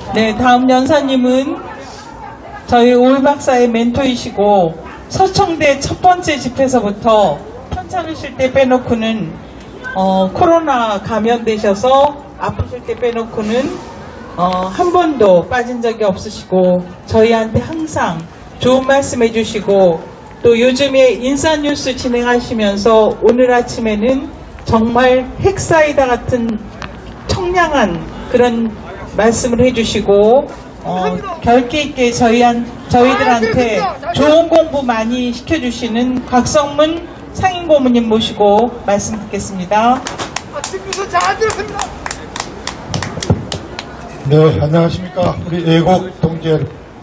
네, 다음 연사님은 저희 오이 박사의 멘토이시고 서청대 첫 번째 집회서부터 편찮으실 때 빼놓고는 코로나 감염되셔서 아프실 때 빼놓고는 한 번도 빠진 적이 없으시고 저희한테 항상 좋은 말씀 해주시고 또 요즘에 인사뉴스 진행하시면서 오늘 아침에는 정말 핵사이다 같은 청량한 그런 말씀을 해주시고 결기 있게 저희들한테 좋은 공부 많이 시켜주시는 곽성문 상임고문님 모시고 말씀 듣겠습니다. 잘 들었습니다. 네, 안녕하십니까. 우리 애국 동지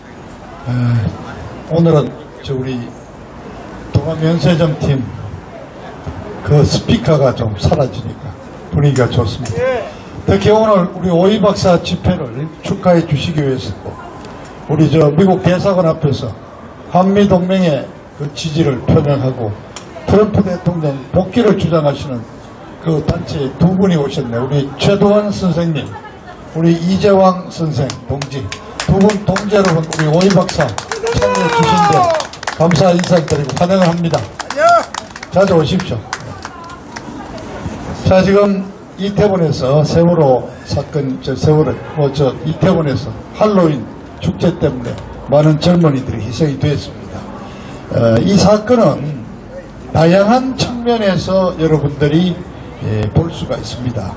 오늘은 우리 동아면세점 팀 그 스피커가 좀 사라지니까 분위기가 좋습니다. 특히 오늘 우리 오이 박사 집회를 축하해 주시기 위해서 우리 미국 대사관 앞에서 한미동맹의 그 지지를 표명하고 트럼프 대통령 복귀를 주장하시는 그 단체 두 분이 오셨네. 우리 최도환 선생님, 우리 이재왕 선생 동지, 두 분 동지 여러분, 우리 오이 박사 참여해 주신데 감사 인사드리고 환영을 합니다. 자주 오십시오. 자, 지금 이태원에서 세월호 사건, 이태원에서 할로윈 축제 때문에 많은 젊은이들이 희생이 되었습니다. 이 사건은 다양한 측면에서 여러분들이 볼 수가 있습니다.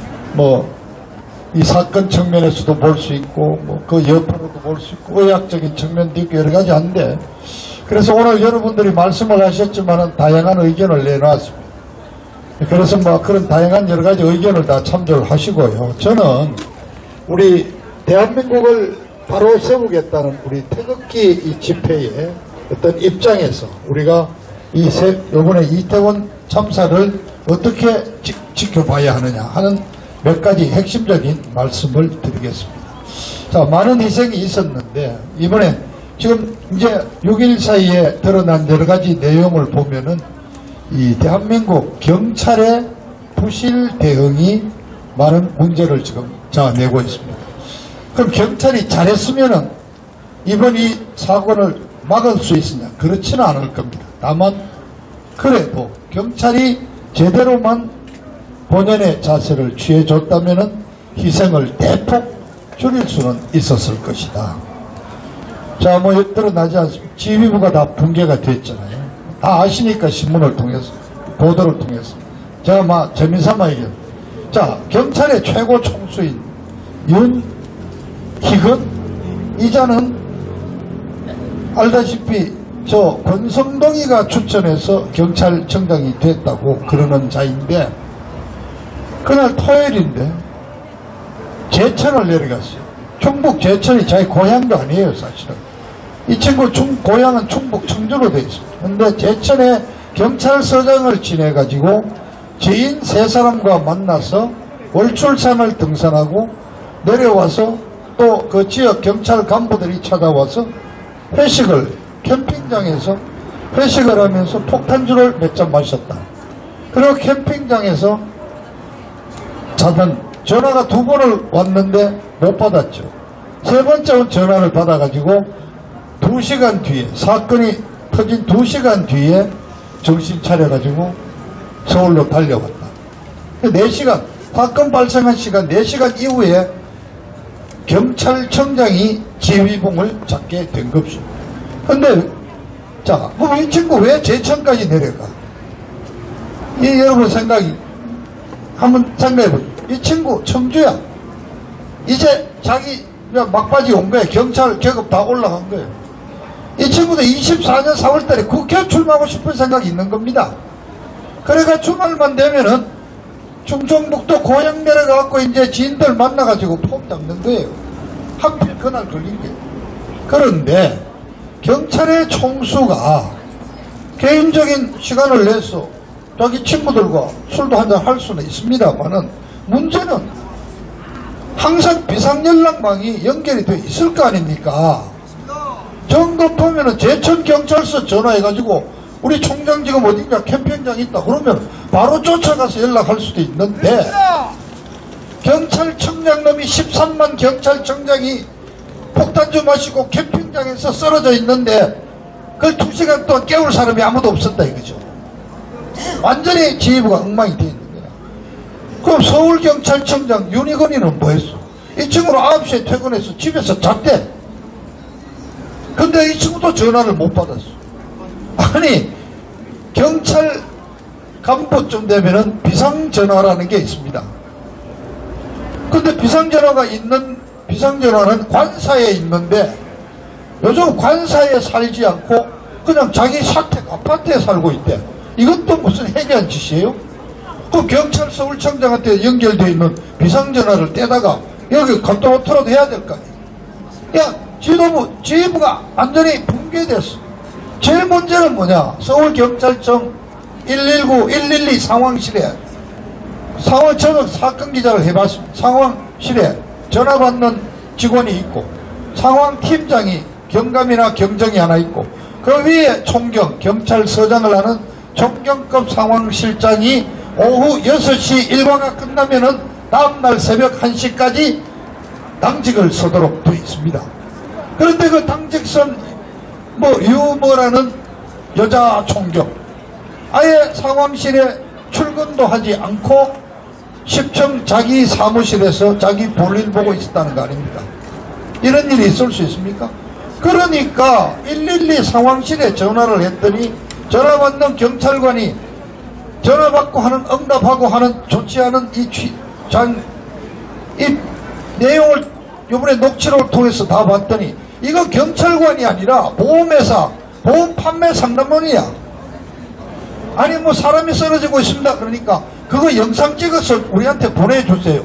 이 사건 측면에서도 볼 수 있고, 그 여파로도 볼 수 있고, 의학적인 측면도 있고, 여러 가지 한데, 그래서 오늘 여러분들이 말씀을 하셨지만은 다양한 의견을 내놨습니다. 그래서 그런 다양한 여러 가지 의견을 다 참조를 하시고요. 저는 우리 대한민국을 바로 세우겠다는 우리 태극기 이 집회의 어떤 입장에서 우리가 이번에 이태원 참사를 어떻게 지켜봐야 하느냐 하는 몇 가지 핵심적인 말씀을 드리겠습니다. 자, 많은 희생이 있었는데 이번에 지금 이제 6일 사이에 드러난 여러 가지 내용을 보면은 이 대한민국 경찰의 부실 대응이 많은 문제를 지금 자아내고 있습니다. 그럼 경찰이 잘했으면은 이번 이 사건을 막을 수 있으냐? 그렇지는 않을 겁니다. 다만 그래도 경찰이 제대로만 본연의 자세를 취해줬다면은 희생을 대폭 줄일 수는 있었을 것이다. 자, 드러나지 않습니까? 지휘부가 다 붕괴가 됐잖아요. 다 아시니까 신문을 통해서, 보도를 통해서. 제가 재미삼아 얘기해요. 자, 경찰의 최고 총수인 윤희근 이자는 알다시피 권성동이가 추천해서 경찰청장이 됐다고 그러는 자인데, 그날 토요일인데 제천을 내려갔어요. 충북 제천이 자기 고향도 아니에요, 사실은. 이 친구 고향은 충북 청주로 되어 있습니다. 그런데 제천에 경찰서장을 지내가지고 지인 3사람과 만나서 월출산을 등산하고 내려와서 또 그 지역 경찰 간부들이 찾아와서 캠핑장에서 회식을 하면서 폭탄주를 몇 잔 마셨다. 그리고 캠핑장에서 전화가 2번을 왔는데 못 받았죠. 3번째 전화를 받아가지고 2시간 뒤에, 사건이 터진 2시간 뒤에 정신 차려가지고 서울로 달려갔다. 4시간, 사건 발생한 시간 4시간 이후에 경찰청장이 지휘봉을 잡게 된 것이죠. 근데, 자, 그럼 이 친구 왜 제천까지 내려가? 여러분 한번 생각해보세요. 이 친구 청주야. 이제 자기 막바지 온 거예요. 경찰 계급 다 올라간 거예요. 이 친구도 24년 4월달에 국회 출마하고 싶은 생각이 있는 겁니다. 그래가 주말만 되면은 충청북도 고향 내려가갖고 이제 지인들 만나가지고 폼 잡는 거예요. 하필 그날 걸린 게. 그런데 경찰의 총수가 개인적인 시간을 내서 자기 친구들과 술도 한잔 할 수는 있습니다만은 문제는 항상 비상연락망이 연결이 돼 있을 거 아닙니까? 정도 보면은 제천경찰서 전화해가지고 우리 총장 지금 어딘가 캠핑장 있다 그러면 바로 쫓아가서 연락할 수도 있는데 경찰청장 놈이 13만 경찰청장이 폭탄주 마시고 캠핑장에서 쓰러져 있는데 그걸 2시간 동안 깨울 사람이 아무도 없었다 이거죠. 완전히 지휘부가 엉망이 되어 있는 거야. 그럼 서울경찰청장 윤희건이는 뭐 했어? 이 친구는 9시에 퇴근해서 집에서 잤대. 근데 이 친구도 전화를 못 받았어. 아니, 경찰 간부쯤 되면은 비상전화라는 게 있습니다. 근데 비상전화는 관사에 있는데 요즘 관사에 살지 않고 그냥 자기 사택 아파트에 살고 있대. 이것도 무슨 해괴한 짓이에요? 그 경찰 서울청장한테 연결되어 있는 비상전화를 떼다가 여기 컨트롤 해야 될 거 아니야. 야, 지휘부가 완전히 붕괴됐어. 제일 문제는 뭐냐? 서울경찰청 119, 112 상황실에 저는 사건 기자를 해봤습니다. 상황실에 전화 받는 직원이 있고 상황팀장이 경감이나 경정이 하나 있고 그 위에 총경, 경찰서장을 하는 총경급 상황실장이 오후 6시 일과가 끝나면은 다음날 새벽 1시까지 당직을 서도록 되어 있습니다. 그런데 그 당직선 유머라는 여자 총경 아예 상황실에 출근도 하지 않고 10층 자기 사무실에서 자기 볼일 보고 있었다는 거 아닙니까? 이런 일이 있을 수 있습니까? 그러니까 112 상황실에 전화를 했더니 전화 받는 경찰관이 전화 받고 하는 응답하고 하는 조치하는 이 내용을 이번에 녹취록을 통해서 다 봤더니 이거 경찰관이 아니라 보험회사 보험 판매 상담원이야. 아니 뭐 사람이 쓰러지고 있습니다. 그러니까 그거 영상 찍어서 우리한테 보내주세요.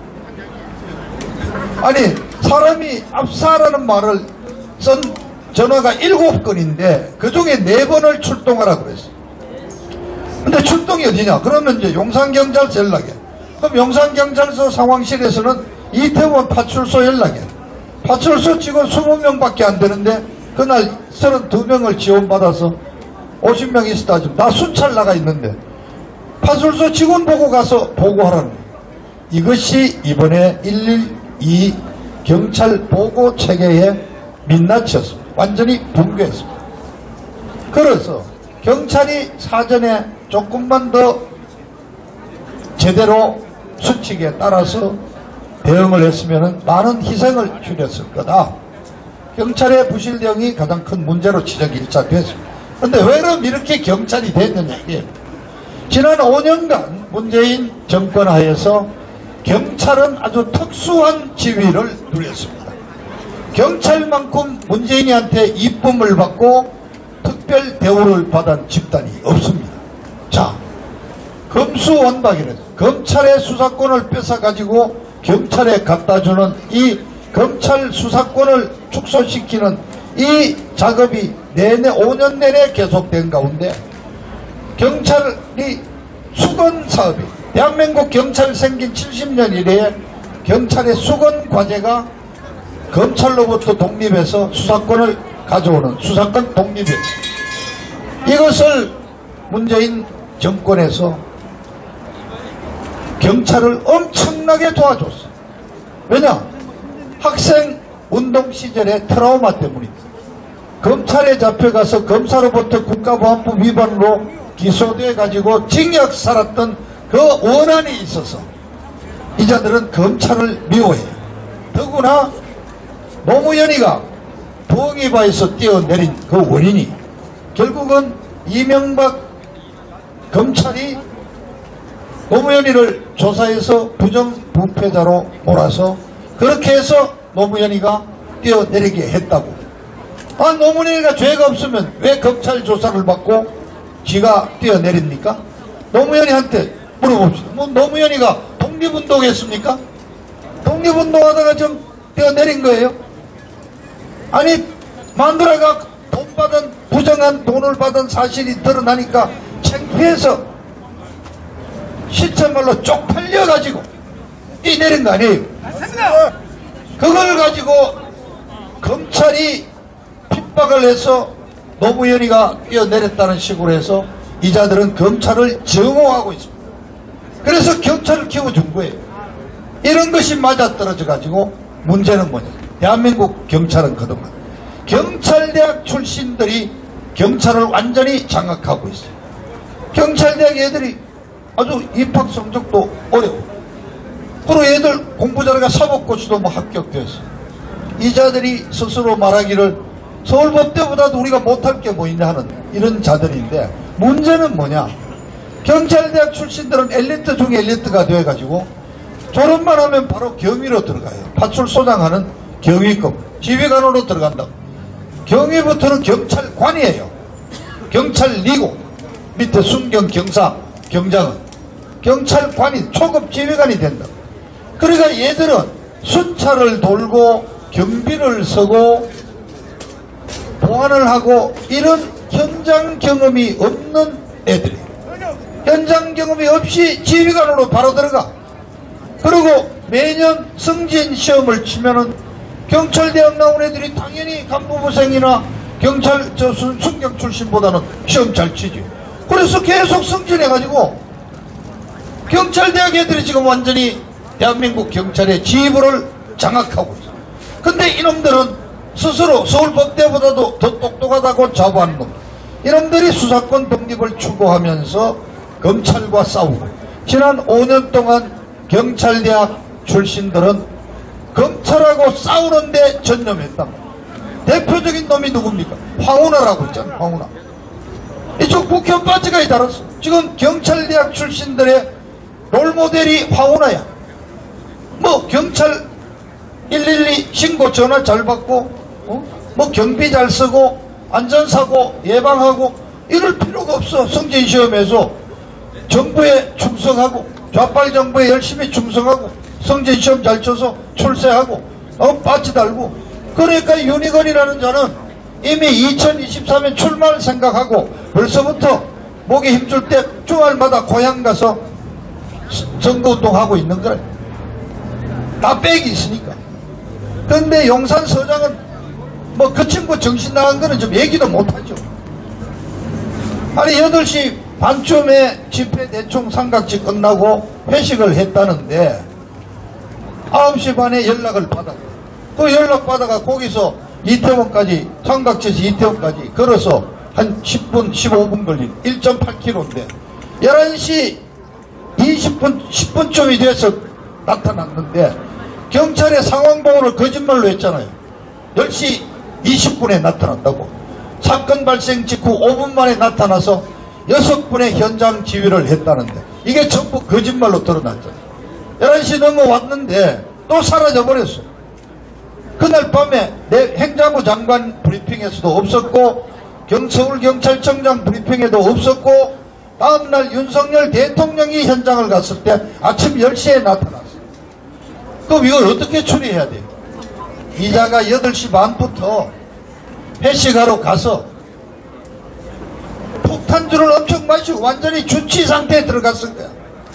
아니 사람이 압사라는 말을 쓴 전화가 7건인데 그중에 4번을 출동하라 그랬어. 근데 출동이 어디냐? 그러면 이제 용산경찰서 연락해. 그럼 용산경찰서 상황실에서는 이태원 파출소 연락해. 파출소 직원 20명밖에 안 되는데 그날 32명을 지원받아서 50명 있었다 지금 다 순찰 나가 있는데 파출소 직원 보고 가서 보고하라는 거예요. 이것이 이번에 112 경찰 보고 체계의 민낯이었습니다. 완전히 붕괴했습니다. 그래서 경찰이 사전에 조금만 더 제대로 수칙에 따라서 대응을 했으면 많은 희생을 줄였을 거다. 경찰의 부실 대응이 가장 큰 문제로 지적이 1차 됐습니다. 그런데 왜 그럼 이렇게 경찰이 됐느냐 이게 지난 5년간 문재인 정권 하에서 경찰은 아주 특수한 지위를 누렸습니다. 경찰만큼 문재인이한테 이쁨을 받고 특별 대우를 받은 집단이 없습니다. 자, 금수원박이래. 검찰의 수사권을 뺏어가지고 경찰에 갖다주는 이 검찰 수사권을 축소시키는 이 작업이 내내 5년 내내 계속된 가운데 경찰이 수건 사업이 대한민국 경찰 생긴 70년 이래에 경찰의 수건 과제가 검찰로부터 독립해서 수사권을 가져오는 수사권 독립이었습니다. 이것을 문재인 정권에서 경찰을 엄청나게 도와줬어. 왜냐? 학생 운동 시절의 트라우마 때문입니다. 검찰에 잡혀가서 검사로부터 국가보안법 위반으로 기소돼 가지고 징역 살았던 그 원한이 있어서 이자들은 검찰을 미워해요. 더구나 노무현이가 부엉이바에서 뛰어내린 그 원인이 결국은 이명박 검찰이 노무현이를 조사해서 부정부패자로 몰아서 그렇게 해서 노무현이가 뛰어내리게 했다고. 아, 노무현이가 죄가 없으면 왜 검찰 조사를 받고 지가 뛰어내립니까? 노무현이한테 물어봅시다. 뭐 노무현이가 독립운동했습니까? 독립운동하다가 좀 뛰어내린 거예요? 아니 마누라가 돈 받은 부정한 돈을 받은 사실이 드러나니까 창피해서 실천말로 쪽팔려가지고 뛰내린 거 아니에요? 맞습니다. 그걸 가지고 검찰이 핍박을 해서 노무현이가 뛰어내렸다는 식으로 해서 이자들은 검찰을 증오하고 있습니다. 그래서 경찰을 키워준 거예요. 이런 것이 맞아떨어져 가지고 문제는 뭐냐. 대한민국 경찰은 그동안 경찰대학 출신들이 경찰을 완전히 장악하고 있어요. 경찰대학 애들이 아주 입학 성적도 어려워. 그리고 애들 공부 잘하니까 사법고시도 뭐 합격됐어. 이 자들이 스스로 말하기를 서울법대보다도 우리가 못할 게 뭐 있냐 하는 이런 자들인데, 문제는 뭐냐. 경찰대학 출신들은 엘리트 중에 엘리트가 돼가지고 졸업만 하면 바로 경위로 들어가요. 파출소장하는 경위급 지휘관으로 들어간다. 경위부터는 경찰관이에요. 경찰리고 밑에 순경 경사 경장은 경찰관이 초급 지휘관이 된다. 그러니까 얘들은 순찰을 돌고 경비를 서고 보안을 하고 이런 현장 경험이 없는 애들이 현장 경험이 없이 지휘관으로 바로 들어가. 그리고 매년 승진 시험을 치면은 경찰대학 나온 애들이 당연히 간부부생이나 경찰 순경 출신보다는 시험 잘 치지. 그래서 계속 승진해가지고 경찰대학 애들이 지금 완전히 대한민국 경찰의 지휘부를 장악하고 있어. 근데 이놈들은 스스로 서울법대보다도 더 똑똑하다고 자부하는 놈. 이놈들이 수사권 독립을 추구하면서 검찰과 싸우고, 지난 5년 동안 경찰대학 출신들은 검찰하고 싸우는데 전념했다. 대표적인 놈이 누굽니까? 황운하라고 있잖아. 황운하. 이쪽 국회의원 빠지가이 달았어. 지금 경찰대학 출신들의 롤모델이 황운하야. 뭐 경찰 112 신고 전화 잘 받고, 뭐 경비 잘 쓰고 안전사고 예방하고 이럴 필요가 없어. 성진시험에서 정부에 충성하고 좌빨 정부에 열심히 충성하고 성진시험 잘 쳐서 출세하고 빠지 달고. 그러니까 유니건이라는 자는 이미 2023년 출마를 생각하고 벌써부터 목에 힘줄 때 주말마다 고향 가서 선거운동하고 있는 거래. 다 백이 있으니까. 그런데 용산서장은 뭐 그 친구 정신 나간 거는 좀 얘기도 못하죠. 아니 8시 반쯤에 집회 대충 삼각지 끝나고 회식을 했다는데 9시 반에 연락을 받았고, 그 연락 받아가 거기서 이태원까지, 삼각지에서 이태원까지 걸어서 한 10분 15분 걸린 1.8km인데 11시 20분 10분쯤이 돼서 나타났는데 경찰의 상황보고를 거짓말로 했잖아요. 10시 20분에 나타났다고. 사건 발생 직후 5분 만에 나타나서 6분의 현장 지휘를 했다는데 이게 전부 거짓말로 드러났잖아요. 11시 넘어왔는데 또 사라져버렸어. 그날 밤에 내 행자부 장관 브리핑에서도 없었고 서울경찰청장 브리핑에도 없었고 다음날 윤석열 대통령이 현장을 갔을 때 아침 10시에 나타났어. 그럼 이걸 어떻게 처리해야 돼요? 이자가 8시 반부터 회식하러 가서 폭탄주를 엄청 마시고 완전히 주치 상태에 들어갔을 거야.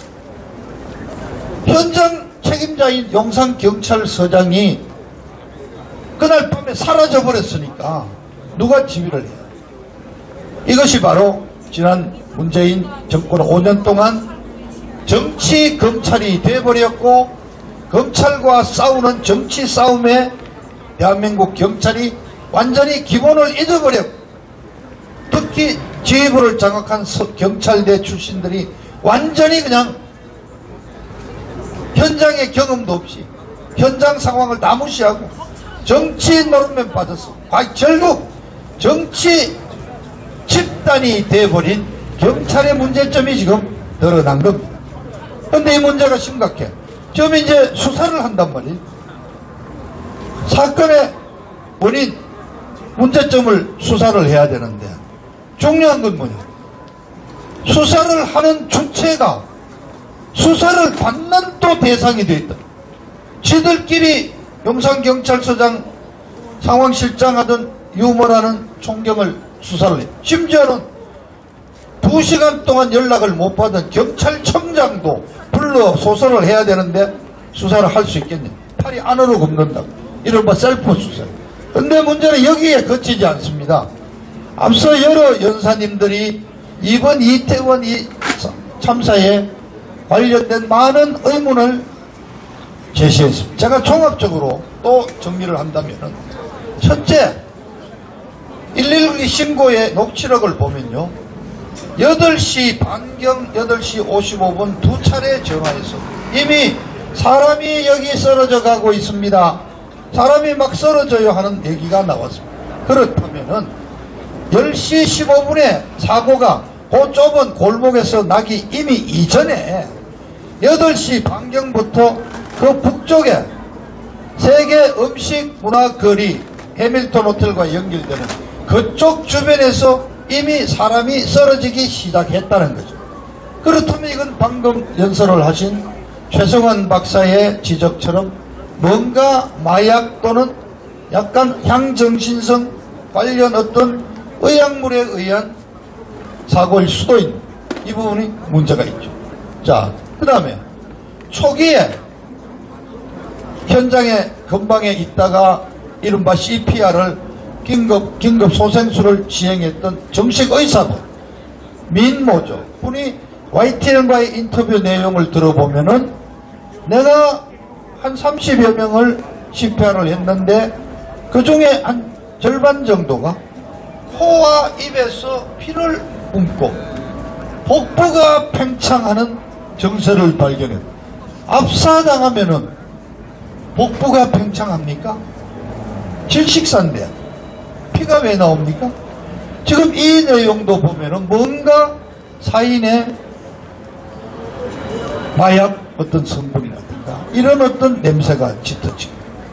현장 책임자인 용산경찰서장이 그날 밤에 사라져버렸으니까 누가 지휘를 해요? 이것이 바로 지난 문재인 정권 5년 동안 정치 검찰이 돼버렸고, 검찰과 싸우는 정치 싸움에 대한민국 경찰이 완전히 기본을 잊어버렸고, 특히 지휘부를 장악한 경찰대 출신들이 완전히 그냥 현장의 경험도 없이 현장 상황을 다 무시하고 정치 노릇만 빠졌어. 결국 정치 집단이 돼버린 경찰의 문제점이 지금 드러난 겁니다. 그런데 이 문제가 심각해. 지금 이제 수사를 한단 말이에요. 사건의 원인, 문제점을 수사를 해야 되는데 중요한 건 뭐냐. 수사를 하는 주체가 수사를 받는 또 대상이 돼 있다. 지들끼리 용산경찰서장 상황실장 하던 유머라는 총경을 수사를 해. 심지어는 2시간 동안 연락을 못 받은 경찰청장도 불러 소설을 해야 되는데 수사를 할 수 있겠냐. 팔이 안으로 굽는다고. 이른바 셀프 수사. 근데 문제는 여기에 그치지 않습니다. 앞서 여러 연사님들이 이번 이태원 참사에 관련된 많은 의문을 제시했습니다. 제가 종합적으로 또 정리를 한다면은, 첫째, 112 신고의 녹취록을 보면요, 8시 반경 8시 55분 두 차례 전화해서 이미 사람이 여기 쓰러져 가고 있습니다. 사람이 막 쓰러져요 하는 얘기가 나왔습니다. 그렇다면은 10시 15분에 사고가 그 좁은 골목에서 나기 이미 이전에 8시 반경부터 그 북쪽에 세계 음식 문화 거리 해밀턴 호텔과 연결되는 그쪽 주변에서 이미 사람이 쓰러지기 시작했다는 거죠. 그렇다면 이건 방금 연설을 하신 최성원 박사의 지적처럼 뭔가 마약 또는 약간 향정신성 관련 어떤 의약물에 의한 사고일 수도 있는 이 부분이 문제가 있죠. 자, 그 다음에 초기에 현장에 근방에 있다가 이른바 CPR을 긴급 소생술을 시행했던 정식 의사분 민모죠. 분이 YTN과의 인터뷰 내용을 들어보면은 내가 한 30여 명을 CPR을 했는데 그 중에 한 절반 정도가 코와 입에서 피를 뿜고 복부가 팽창하는 증세를 발견했다. 압사당하면은 복부가 팽창합니까? 질식사인데 피가 왜 나옵니까? 지금 이 내용도 보면은 뭔가 사인의 마약 어떤 성분이라든가 이런 어떤 냄새가 짙어지고,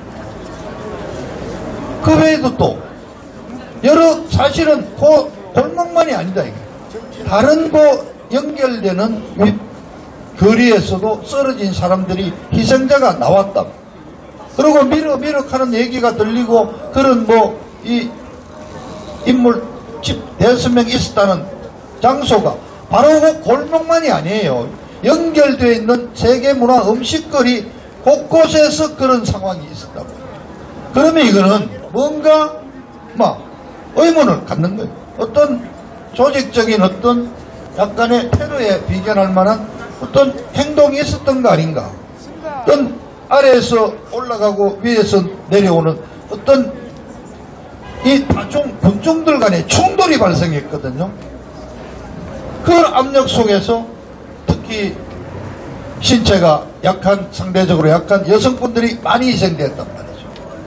그 외에도 또 여러 사실은 골목만이 아니다 이게. 다른 연결되는 거리에서도 쓰러진 사람들이 희생자가 나왔다. 그리고 미륵하는 얘기가 들리고 그런 이 인물 집 대여섯 있었다는 장소가 바로 그 골목만이 아니에요. 연결되어 있는 세계문화 음식거리 곳곳에서 그런 상황이 있었다고. 그러면 이거는 뭔가 의문을 갖는 거예요. 어떤 조직적인 어떤 약간의 테러에 비견할 만한 어떤 행동이 있었던 거 아닌가. 어떤 아래에서 올라가고 위에서 내려오는 어떤 이 군중들 간의 충돌이 발생했거든요. 그 압력 속에서 특히 신체가 상대적으로 약한 여성분들이 많이 희생됐단 말이죠.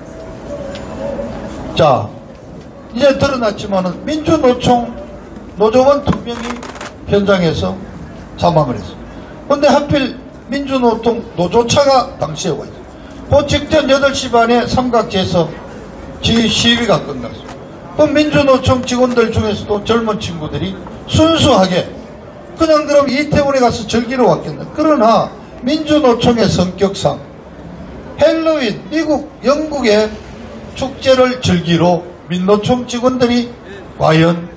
자, 이제 드러났지만은 민주노총 노조원 2명이 현장에서 사망을 했어요. 그런데 하필 민주노총 노조차가 당시에 와 있어요. 그 직전 8시 반에 삼각지에서 시위가 끝났어요. 그럼 민주노총 직원들 중에서도 젊은 친구들이 순수하게 그냥 그럼 이태원에 가서 즐기러 왔겠네. 그러나 민주노총의 성격상 헬로윈 영국의 축제를 즐기러 민노총 직원들이 과연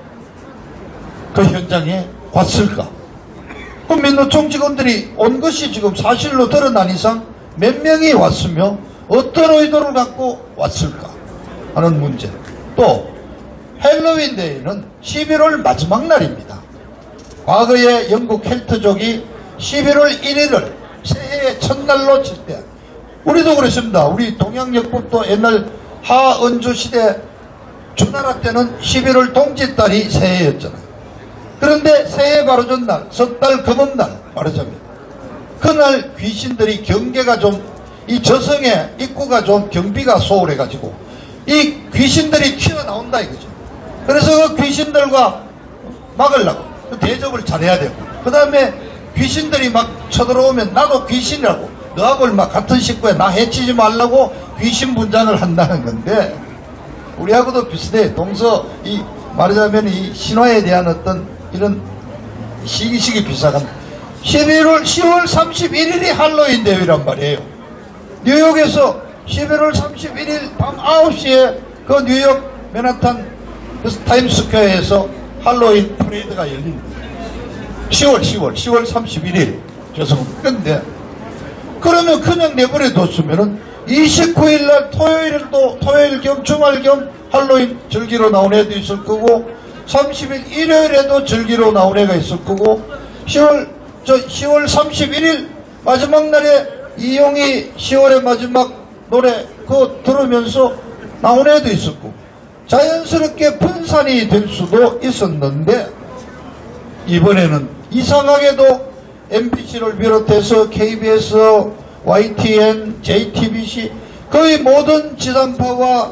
그 현장에 왔을까? 그럼 민노총 직원들이 온 것이 지금 사실로 드러난 이상 몇 명이 왔으며 어떤 의도를 갖고 왔을까 하는 문제. 또 헬로윈 데이는 11월 마지막 날입니다. 과거에 영국 켈트족이 11월 1일을 새해의 첫날로 칠 때 우리도 그랬습니다. 우리 동양역법도 옛날 하은주 시대 주나라 때는 11월 동짓달이 새해였잖아요. 그런데 새해 바로 전날 섣달 금음날 말하자면 그날 귀신들이 경계가 이 저성의 입구가 경비가 소홀해가지고 이 귀신들이 튀어나온다 이거죠. 그래서 그 귀신들과 막으려고 대접을 잘해야 되고, 그 다음에 귀신들이 막 쳐들어오면 나도 귀신이라고 너하고 막 같은 식구에 나 해치지 말라고 귀신 분장을 한다는 건데, 우리하고도 비슷해. 말하자면 이 신화에 대한 어떤 이런 시기식이 비슷한 10월 31일이 할로윈 대회란 말이에요. 뉴욕에서 11월 31일 밤 9시에 그 뉴욕 맨하탄 타임스퀘어에서 할로윈 프레이드가 열립니다. 10월 31일. 죄송합니다. 근데 그러면 그냥 내버려뒀으면은 29일날 토요일 겸 주말 겸 할로윈 즐기러 나온 애도 있을 거고, 30일 일요일에도 즐기러 나온 애가 있을 거고, 10월 31일 마지막 날에 이용이 10월의 마지막 노래 그거 들으면서 나온 애도 있었고 자연스럽게 분산이 될 수도 있었는데 이번에는 이상하게도 MBC를 비롯해서 KBS, YTN, JTBC 거의 모든 지상파와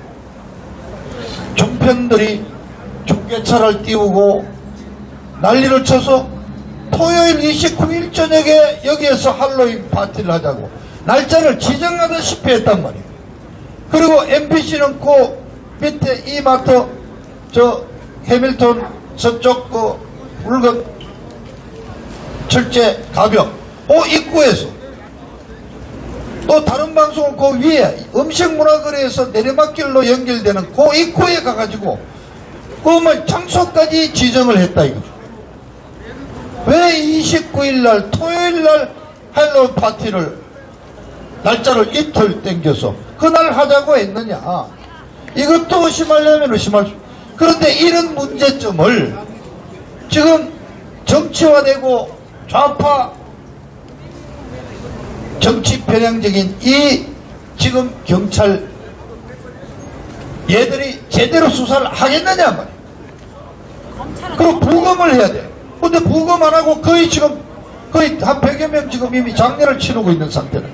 종편들이 중계차를 띄우고 난리를 쳐서 토요일 29일 저녁에 여기에서 할로윈 파티를 하자고 날짜를 지정하다시피 했단 말이에요. 그리고 MBC는 그 밑에 이마트 저 해밀턴 서쪽 그 붉은 철제 가벽 그 입구에서 또 다른 방송은 그 위에 음식문화거리에서 내리막길로 연결되는 그 입구에 가가지고 그 뭐 장소까지 지정을 했다 이거죠. 왜 29일날 토요일날 할로윈 파티를 날짜를 이틀 땡겨서 그날 하자고 했느냐. 이것도 의심하려면 의심할 수. 그런데 이런 문제점을 지금 정치화되고 좌파 정치 편향적인 이 지금 경찰 얘들이 제대로 수사를 하겠느냐 말이야. 그럼 부검을 해야 돼. 근데 부검 안 하고 거의 지금 거의 한 100여 명 지금 이미 장례를 치르고 있는 상태는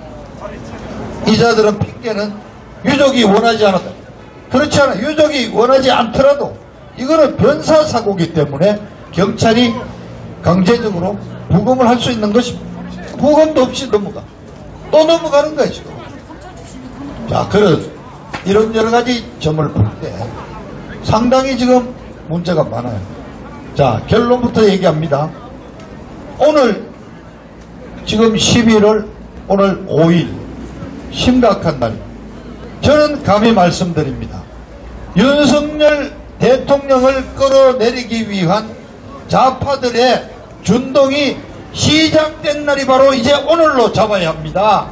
이자들은 핑계는 유족이 원하지 않았다. 그렇지 않아. 유족이 원하지 않더라도 이거는 변사사고이기 때문에 경찰이 강제적으로 부검을 할 수 있는 것입니다. 부검도 없이 넘어가. 또 넘어가는 거야 지금. 자, 이런 여러 가지 점을 볼 때 상당히 지금 문제가 많아요. 자, 결론부터 얘기합니다. 오늘 지금 11월 오늘 5일 심각한 날입니다. 저는 감히 말씀드립니다. 윤석열 대통령을 끌어내리기 위한 좌파들의 준동이 시작된 날이 바로 이제 오늘로 잡아야 합니다.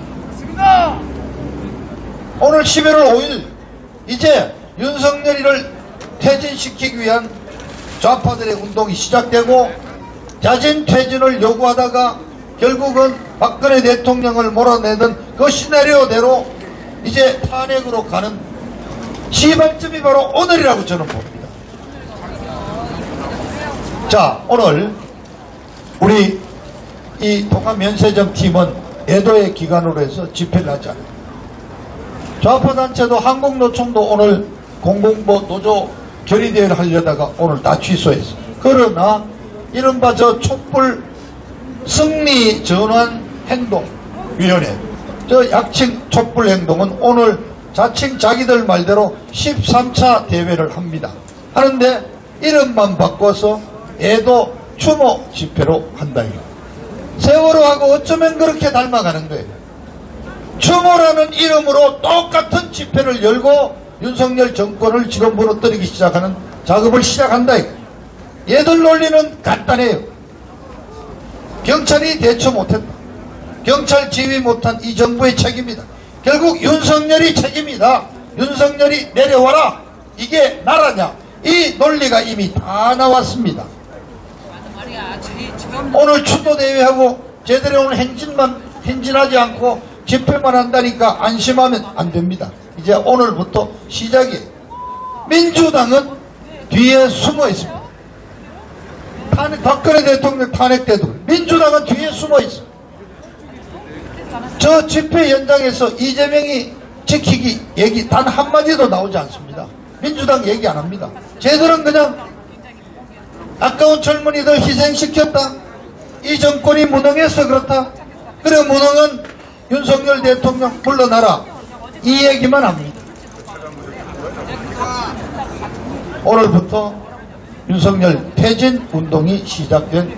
오늘 11월 5일 이제 윤석열이를 퇴진시키기 위한 좌파들의 운동이 시작되고 자진 퇴진을 요구하다가 결국은 박근혜 대통령을 몰아내던 그 시나리오대로 이제 탄핵으로 가는 시발점이 바로 오늘이라고 저는 봅니다. 자, 오늘 우리 이 통합면세점 팀은 애도의 기간으로 해서 집회를 하지 않아요. 좌파단체도 한국노총도 오늘 공공보 노조 결의대회를 하려다가 오늘 다 취소했어요. 그러나 이른바 저 촛불 승리 전환 행동위원회 저 약칭 촛불 행동은 오늘 자칭 자기들 말대로 13차 대회를 합니다. 하는데 이름만 바꿔서 애도 추모 집회로 한다 이거. 세월호하고 어쩌면 그렇게 닮아가는 거예요. 추모라는 이름으로 똑같은 집회를 열고 윤석열 정권을 지금 무너뜨리기 시작하는 작업을 시작한다 이거. 얘들 논리는 간단해요. 경찰이 대처 못했다. 경찰 지휘 못한 이 정부의 책임이다. 결국 윤석열이 책임이다. 윤석열이 내려와라. 이게 나라냐. 이 논리가 이미 다 나왔습니다. 오늘 추도대회하고 제대로 오늘 행진하지 않고 집회만 한다니까 안심하면 안 됩니다. 이제 오늘부터 시작이에요. 민주당은 뒤에 숨어 있습니다. 박근혜 대통령 탄핵 때도 민주당은 뒤에 숨어 있어. 저 집회 현장에서 이재명이 지키기 얘기 단 한마디도 나오지 않습니다. 민주당 얘기 안 합니다. 쟤들은 그냥 아까운 젊은이들 희생시켰다. 이 정권이 무능해서 그렇다. 그래 무능한 윤석열 대통령 물러나라. 이 얘기만 합니다. 오늘부터 윤석열 퇴진 운동이 시작된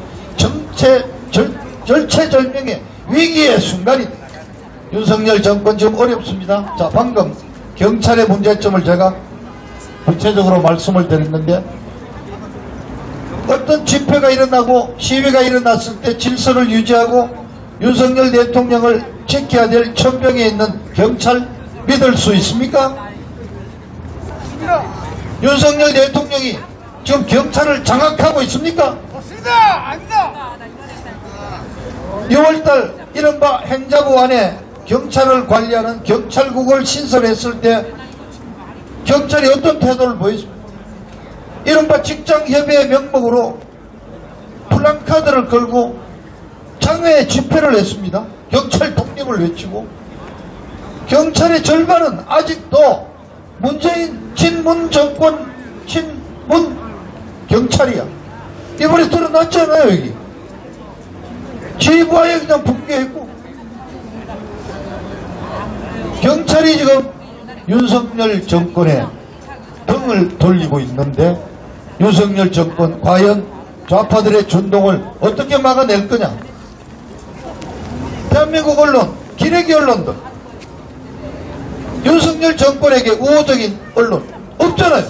절체절명의 위기의 순간이다. 윤석열 정권 지금 어렵습니다. 자, 방금 경찰의 문제점을 제가 구체적으로 말씀을 드렸는데 어떤 집회가 일어나고 시위가 일어났을 때 질서를 유지하고 윤석열 대통령을 지켜야 될 천병에 있는 경찰 믿을 수 있습니까? 윤석열 대통령이 지금 경찰을 장악하고 있습니까? 없습니다. 아닙니다. 6월달 이른바 행자부 안에 경찰을 관리하는 경찰국을 신설했을 때 경찰이 어떤 태도를 보였습니까? 이른바 직장협의회 명목으로 플랜카드를 걸고 장외에 집회를 했습니다. 경찰 독립을 외치고 경찰의 절반은 아직도 문재인 친문 정권 친문 경찰이야. 이번에 드러났잖아요. 여기 지휘부하에 그냥 붕괴했고 경찰이 지금 윤석열 정권에 등을 돌리고 있는데 윤석열 정권 과연 좌파들의 준동을 어떻게 막아낼 거냐. 대한민국 언론, 기레기 언론들, 윤석열 정권에게 우호적인 언론 없잖아요.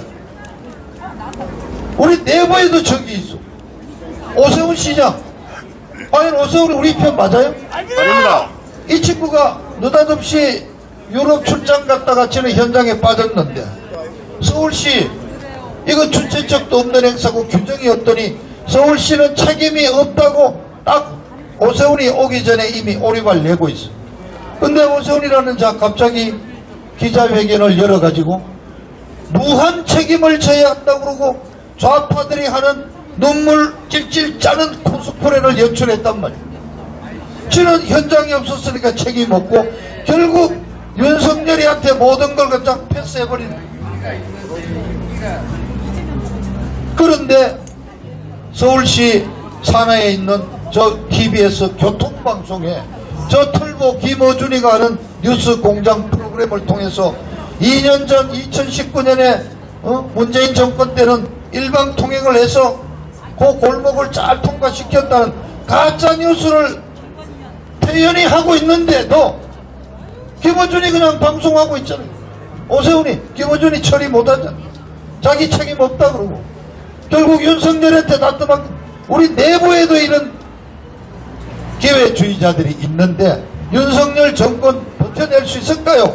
우리 내부에도 적이 있어. 오세훈 시장, 과연 오세훈이 우리 편 맞아요? 아닙니다. 이 친구가 느닷없이 유럽 출장 갔다가 저는 현장에 빠졌는데 서울시 이거 주체적도 없는 행사고 규정이 없더니 서울시는 책임이 없다고 딱 오세훈이 오기 전에 이미 오리발 내고 있어. 근데 오세훈이라는 자 갑자기 기자회견을 열어가지고 무한 책임을 져야 한다고 그러고 좌파들이 하는 눈물 찔찔 짜는 코스프레를 연출했단 말이야. 저는 현장이 없었으니까 책임 없고 결국 윤석열이한테 모든 걸 그냥 패스해버리는 거야. 그런데 서울시 산하에 있는 저 TBS 교통방송에 저 털보 김어준이가 하는 뉴스 공장 프로그램을 통해서 2년 전 2019년에 문재인 정권 때는 일방통행을 해서 그 골목을 잘 통과시켰다는 가짜뉴스를 태연히 하고 있는데도 김어준이 그냥 방송하고 있잖아요. 오세훈이 김어준이 처리 못하잖아. 자기 책임 없다 그러고 결국 윤석열한테 놔두면 우리 내부에도 이런 기회주의자들이 있는데 윤석열 정권 버텨낼 수 있을까요?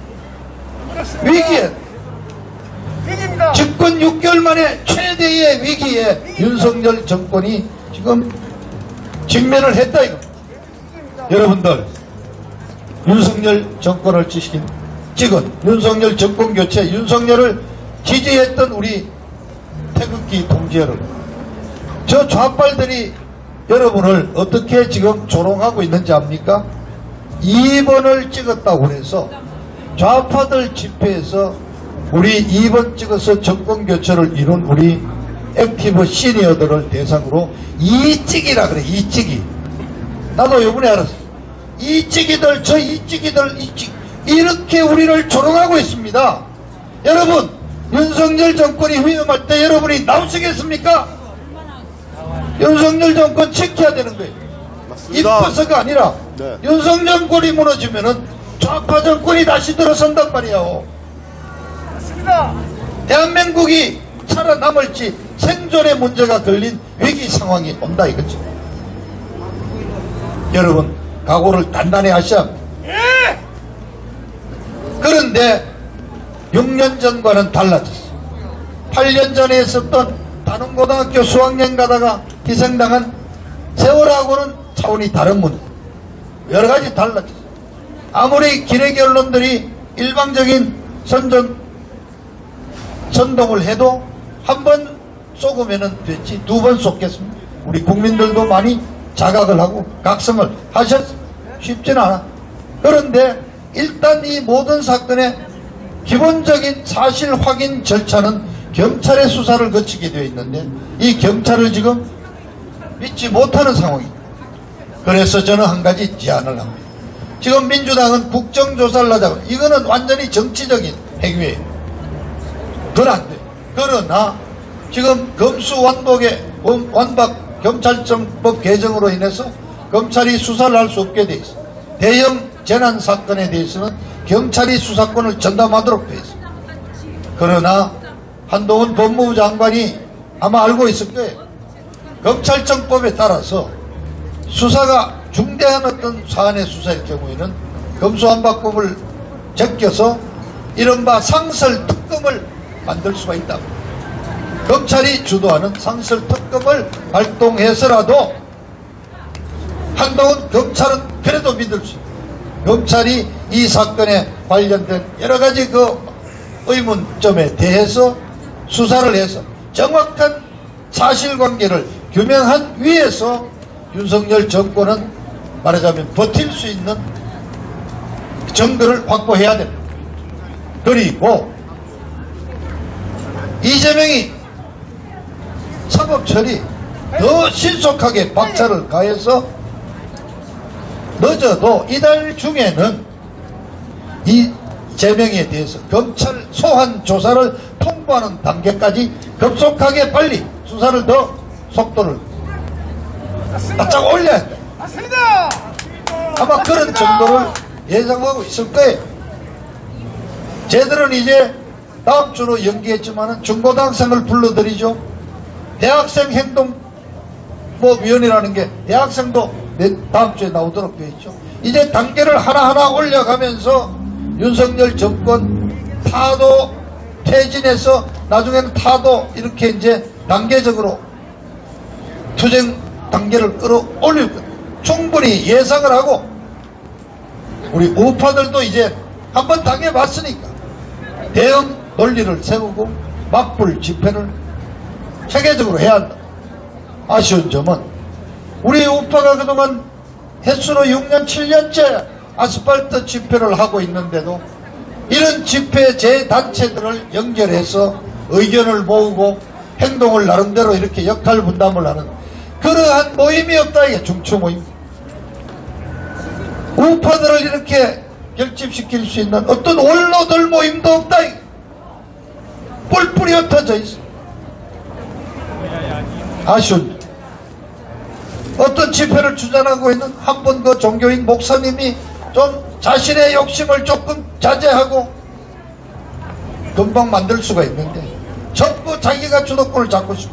위기에 위기입니다. 집권 6개월 만에 최대의 위기에 윤석열 정권이 지금 직면을 했다 이거. 여러분들 윤석열 정권을 찍은 윤석열 정권 교체 윤석열을 지지했던 우리 태극기 동지 여러분, 저 좌빨들이 여러분을 어떻게 지금 조롱하고 있는지 압니까? 2번을 찍었다고 해서 좌파들 집회에서 우리 2번 찍어서 정권교체를 이룬 우리 액티브 시니어들을 대상으로 이찍이라 그래. 이찍이. 나도 요번에 알았어. 이찍이들 저 이찍이들 이찍 이렇게 우리를 조롱하고 있습니다. 여러분 윤석열 정권이 위험할 때 여러분이 나오시겠습니까? 윤석열 정권 지켜야 되는 거예요. 맞습니다. 이뻐서가 아니라 네. 윤석열 정권이 무너지면은 좌파 정권이 다시 들어선단 말이에요. 맞습니다. 대한민국이 살아남을지 생존의 문제가 걸린 위기 상황이 온다 이거죠. 여러분 각오를 단단히 하셔야 합니다. 예! 그런데 6년 전과는 달라졌어요. 8년 전에 있었던 단원고등학교 수학여행 가다가 희생당한 세월하고는 차원이 다른 문제. 여러가지 달라졌어요. 아무리 기레기 언론들이 일방적인 선동을 해도 한 번 쏘으면 됐지 2번 쏘겠습니다. 우리 국민들도 많이 자각을 하고 각성을 하셨어요. 쉽지는 않아. 그런데 일단 이 모든 사건의 기본적인 사실 확인 절차는 경찰의 수사를 거치게 되어 있는데 이 경찰을 지금 믿지 못하는 상황입니다. 그래서 저는 한 가지 제안을 합니다. 지금 민주당은 국정조사를 하자고 이거는 완전히 정치적인 행위예요. 그건 안 돼요. 그러나 지금 검수완박 경찰청법 개정으로 인해서 검찰이 수사를 할 수 없게 돼 있어. 대형 재난 사건에 대해서는 경찰이 수사권을 전담하도록 돼 있어. 그러나 한동훈 법무부 장관이 아마 알고 있을 거예요. 검찰청법에 따라서 수사가 중대한 어떤 사안의 수사일 경우에는 검수완박법을 제껴서 이른바 상설특검을 만들 수가 있다. 검찰이 주도하는 상설특검을 발동해서라도 한동훈 검찰은 그래도 믿을 수 있다. 검찰이 이 사건에 관련된 여러 가지 그 의문점에 대해서 수사를 해서 정확한 사실관계를 규명한 위에서 윤석열 정권은 말하자면 버틸 수 있는 증거를 확보해야 됩니다. 그리고 이재명이 사법 처리 더 신속하게 박차를 가해서 늦어도 이달 중에는 이재명에 대해서 검찰 소환 조사를 통보하는 단계까지 급속하게 빨리 수사를 더 속도를 바짝 올려야 돼. 맞습니다. 아마 그런 정도를 예상하고 있을 거예요. 쟤들은 이제 다음 주로 연기했지만은 중고등학생을 불러들이죠. 대학생 행동위원회라는 게 대학생도 다음 주에 나오도록 되어 있죠. 이제 단계를 하나하나 올려가면서 윤석열 정권 타도 퇴진해서 나중에는 타도 이렇게 이제 단계적으로 투쟁 단계를 끌어올릴 것 충분히 예상을 하고 우리 우파들도 이제 한번 당해봤으니까 대응 논리를 세우고 맞불 집회를 체계적으로 해야 한다. 아쉬운 점은 우리 우파가 그동안 횟수로 6년 7년째 아스팔트 집회를 하고 있는데도 이런 집회 재단체들을 연결해서 의견을 모으고 행동을 나름대로 이렇게 역할 분담을 하는 그러한 모임이 없다. 이게 중추 모임. 우파들을 이렇게 결집시킬 수 있는 어떤 원로들 모임도 없다. 이게. 뿔뿔이 흩어져 있어. 아쉬운 어떤 집회를 주장하고 있는 한 번 그 종교인 목사님이 좀 자신의 욕심을 조금 자제하고 금방 만들 수가 있는데 전부 자기가 주도권을 잡고 싶어.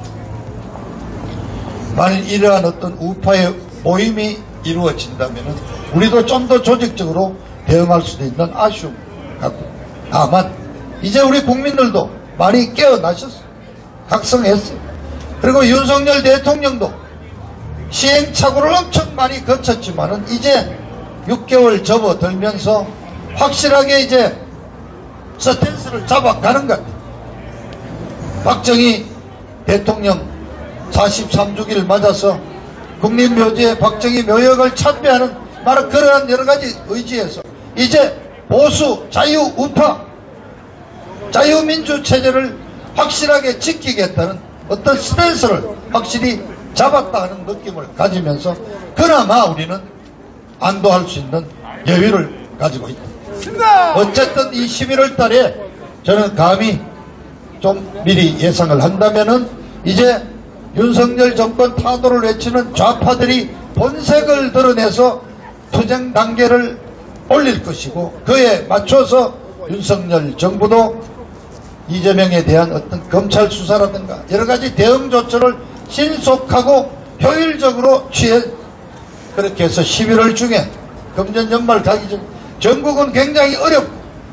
만일 이러한 어떤 우파의 모임이 이루어진다면 우리도 좀 더 조직적으로 대응할 수도 있는 아쉬움 같고 다만 이제 우리 국민들도 많이 깨어나셨어. 각성했어요. 그리고 윤석열 대통령도 시행착오를 엄청 많이 거쳤지만은 이제 6개월 접어들면서 확실하게 이제 스탠스를 잡아가는 것 같아요. 박정희 대통령 43주기를 맞아서 국립묘지에 박정희 묘역을 참배하는 바로 그러한 여러가지 의지에서 이제 보수 자유우파 자유민주 체제를 확실하게 지키겠다는 어떤 스탠스를 확실히 잡았다 하는 느낌을 가지면서 그나마 우리는 안도할 수 있는 여유를 가지고 있다. 어쨌든 이 11월 달에 저는 감히 좀 미리 예상을 한다면은 이제 윤석열 정권 타도를 외치는 좌파들이 본색을 드러내서 투쟁 단계를 올릴 것이고 그에 맞춰서 윤석열 정부도 이재명에 대한 어떤 검찰 수사라든가 여러가지 대응 조처를 신속하고 효율적으로 취해 그렇게 해서 11월 중에 금년 연말 가기 전 전국은 굉장히 어렵고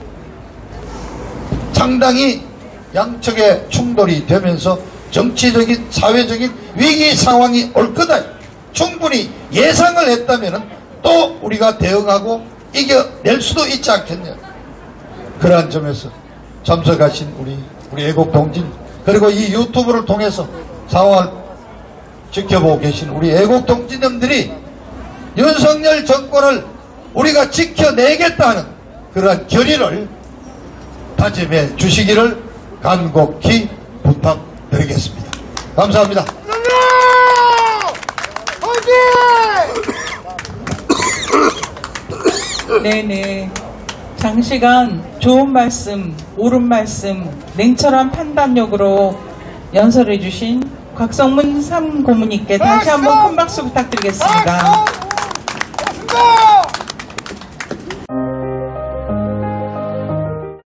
상당히 양측의 충돌이 되면서 정치적인 사회적인 위기 상황이 올 거다. 충분히 예상을 했다면 또 우리가 대응하고 이겨낼 수도 있지 않겠냐. 그러한 점에서 참석하신 우리 애국 동진 그리고 이 유튜브를 통해서 상황을 지켜보고 계신 우리 애국 동지님들이 윤석열 정권을 우리가 지켜내겠다 하는 그러한 결의를 다짐해 주시기를 간곡히 부탁드리겠습니다. 감사합니다. 네네. 장시간 좋은 말씀, 옳은 말씀, 냉철한 판단력으로 연설해 주신 곽성문 3고문님께 다시 한번 큰 박수 부탁드리겠습니다.